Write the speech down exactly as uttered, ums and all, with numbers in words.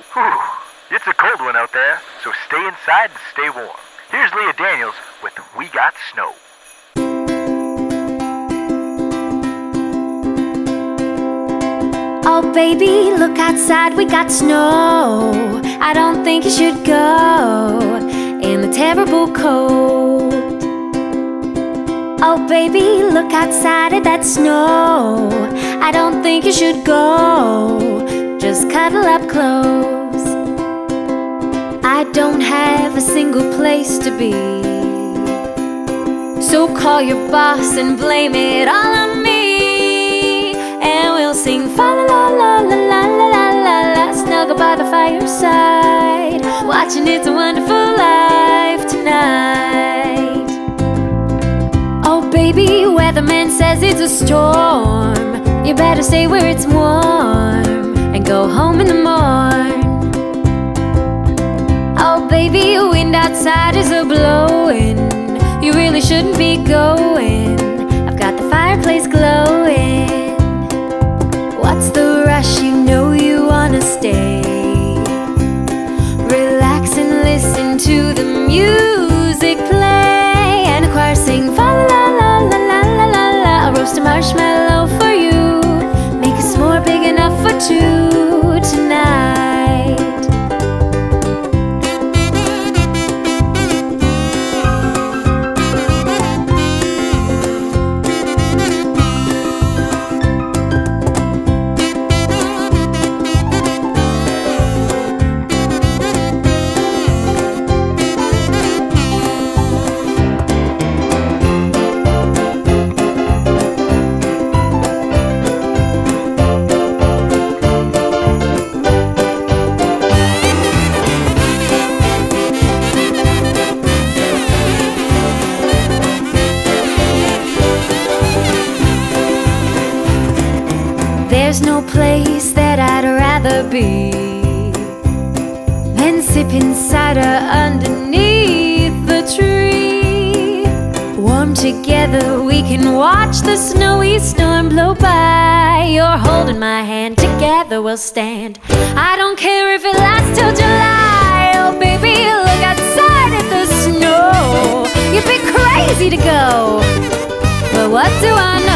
Whew, it's a cold one out there, so stay inside and stay warm. Here's Leah Daniels with We Got Snow. Oh baby, look outside, we got snow. I don't think you should go in the terrible cold. Oh baby, look outside at that snow. I don't think you should go, just cuddle up close. I don't have a single place to be, so call your boss and blame it all on me. And we'll sing fa la la la la la la la la, snuggle by the fireside, watching It's a Wonderful Life tonight. Oh baby, weatherman says it's a storm. You better stay where it's warm and go home in the morn. Oh baby, wind outside is a blowing. You really shouldn't be going. I've got the fireplace glowing. What's the rush? You know you wanna stay. Relax and listen to the music play, and the choir sing fa la la la la la la la. I'll roast a marshmallow for you, make a s'more big enough for two tonight. There's no place that I'd rather be than sipping cider underneath the tree. Warm together, we can watch the snowy storm blow by. You're holding my hand, together we'll stand. I don't care if it lasts till July. Oh baby, look outside at the snow. You'd be crazy to go, but what do I know?